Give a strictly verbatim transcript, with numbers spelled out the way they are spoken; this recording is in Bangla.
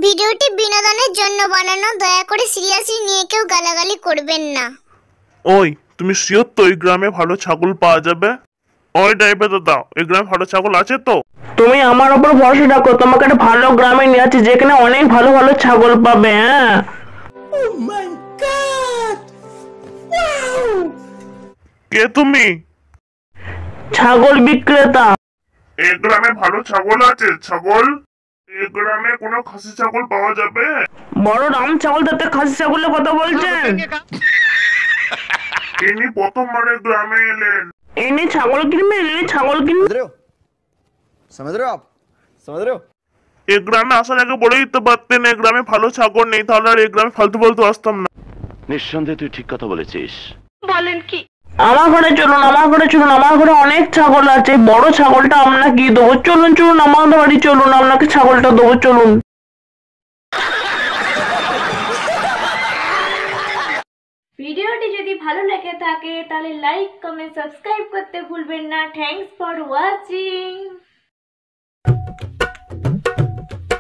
ভিডিওটি বিনোদনের জন্য বানানো, দয়া করে সিরিয়াসলি নিয়ে কেউ গালাগালি করবেন না। ওই তুমি শিওর তো এই গ্রামে ভালো ছাগল পাওয়া যাবে? ওই ড্রাইভার দাদা, এই গ্রামে ভালো ছাগল আছে তো? তুমি আমার উপর ভরসা রাখো, তোমাকে একটা ভালো গ্রামে নিয়ে যাচ্ছি যেখানে অনেক ভালো ভালো ছাগল পাবে। হ্যাঁ, কে তুমি? ছাগল বিক্রেতা। এই গ্রামে ভালো ছাগল আছে? ছাগল এই গ্রামে কোনো খাসি ছাগল পাওয়া যাবে? বড় রাম ছাগল, তাতে খাসি ছাগলের কথা বলছেন? ইনি প্রথমবার এই গ্রামে এলেন। ইনি ছাগল কিনবে, ইনি ছাগল কিনবে। समझ रहे हो आप? समझ रहे हो? এই গ্রামে আসার আগে বলে দিতে পারতেন এই গ্রামে ভালো ছাগল নেই, তাহলে আর এই গ্রামে ফালতু ফালতু আসতাম না। নিঃসন্দেহে তুই ঠিক কথা বলেছিস। বলেন কি? আমার ঘরে চলুন, আমার ঘরে চলুন, আমার ঘরে অনেক ছাগল আছে। বড় ছাগলটা আপনাকে দেবো, চলুন চলুন আমার বাড়ি চলুন, আপনাকে ছাগলটা দেবো, চলুন। ভিডিওটি যদি ভালো লেগে থাকে তাহলে লাইক, কমেন্ট, সাবস্ক্রাইব করতে ভুলবেন না। Thanks for watching.